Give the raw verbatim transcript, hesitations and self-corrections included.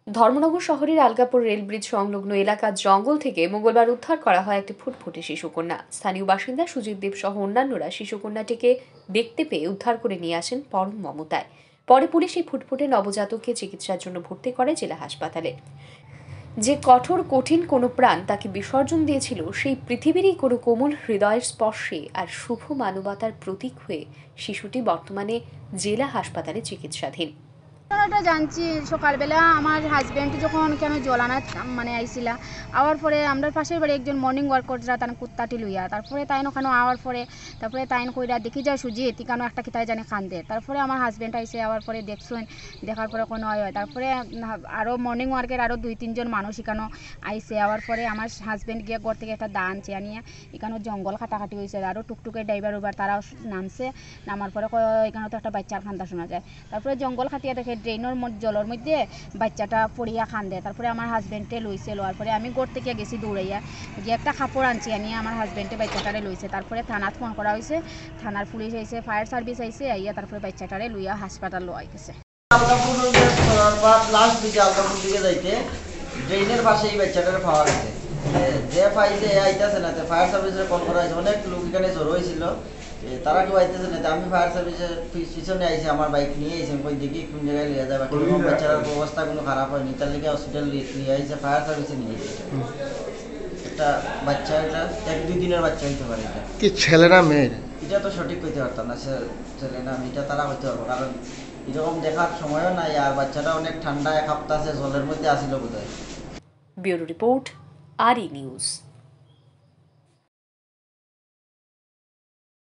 ধর্মনগর শহরের Algapur rail bridge সংলগ্ন এলাকার জঙ্গল থেকে মঙ্গলবার উদ্ধার করা হয় একটি ফুটফুটে শিশুকন্যা। স্থানীয় বাসিন্দা সুজিত দেব সহ অন্যান্যরা শিশুকন্যাটিকে দেখতে পেয়ে উদ্ধার করে নিয়ে আসেন পরম মমতায়। পরে পুলিশ এই ফুটফুটে নবজাতককে চিকিৎসার জন্য ভর্তি করে জেলা হাসপাতালে। যে কঠোর কঠিন কোনো প্রাণ তাকে বিসর্জন দিয়েছিল, সেই পৃথিবীরই কোনো কোমল হৃদয়ের স্পর্শে আর শুভ মানবতার প্রতীক হয়ে শিশুটি বর্তমানে জেলা হাসপাতালে চিকিৎসাধীন। ঘটনাটা জানছি সকালবেলা আমার হাজব্যান্ড যখন কেন জলানা মানে আইসিলা আওয়ার পরে আমরা পাশের বাড়ি একজন মর্নিং ওয়ার্ক করছিলা তার কুত্তাটি লইয়া, তারপরে তাই ওখানে আওয়ার পরে তারপরে তাইন কইরা দেখি যায় সুজিত কেন একটা কিতায় জানে খান্দে। তারপরে আমার হাজব্যান্ড আইসে আওয়ার পরে দেখছেন, দেখার পরে কোনো হয় তারপরে আরও মর্নিং ওয়ার্কের আরও দুই তিনজন মানুষ এখানে আইসে আওয়ার পরে আমার হাজব্যান্ড গিয়ে ঘর থেকে একটা দান চেয়ে নিয়ে এখানে জঙ্গল কাটাকাটি হয়েছে। আরও টুকটুকের ড্রাইভার উবার তারাও নামছে, নামার পরে এখানে তো একটা বাচ্চার খান্দা শোনা যায়। তারপরে জঙ্গল খাটিয়ে দেখে ড্রেনের জলের মধ্যে বাচ্চাটা পড়িয়া খান্দে। তারপরে আমার হাজব্যান্ডে লইছে, লওয়ার পরে আমি ঘর থেকে গেছি দৌড়াইয়া গিয়ে একটা কাপড় আনছি আনিয়ে আমার হাজব্যান্ডে বাচ্চাটারে লইছে। তারপরে থানাত ফোন করা হয়েছে, থানার পুলিশ আইসে, ফায়ার সার্ভিস আইসে, আইয়া তারপরে বাচ্চাটারে লইয়া হাসপাতাল লওয়া গেছে। লাস্ট দিকে আলগাপুর দিকে যাইতে ড্রেনের পাশে এই বাচ্চাটারে পাওয়া গেছে। যে পাইছে আইতেছে না, ফায়ার সার্ভিসের ফোন করা হয়েছে, অনেক লোক এখানে জড়ো হয়েছিল, তারা কেউ আইতেছে না। আমি ফায়ার সার্ভিসের পিছনে আইসি, আমার বাইক নিয়ে আইসি, কই দেখি কোন জায়গায় লিয়ে যাবে, কিরকম বাচ্চার অবস্থা কোনো খারাপ হয়নি, তার লিগে হসপিটাল নিয়ে আইসে, ফায়ার সার্ভিসে নিয়ে আইসে। একটা বাচ্চা, এটা এক দুই দিনের বাচ্চা হইতে পারে। এটা কি ছেলে না মেয়ে এটা তো সঠিক কইতে পারতাম না, ছেলে না মেয়েটা তারা হইতে পারবো, কারণ এরকম দেখার সময়ও নাই, আর বাচ্চাটা অনেক ঠান্ডা, এক সপ্তাহ জলের মধ্যে আসিল বোধ হয়। Bureau report, R E news.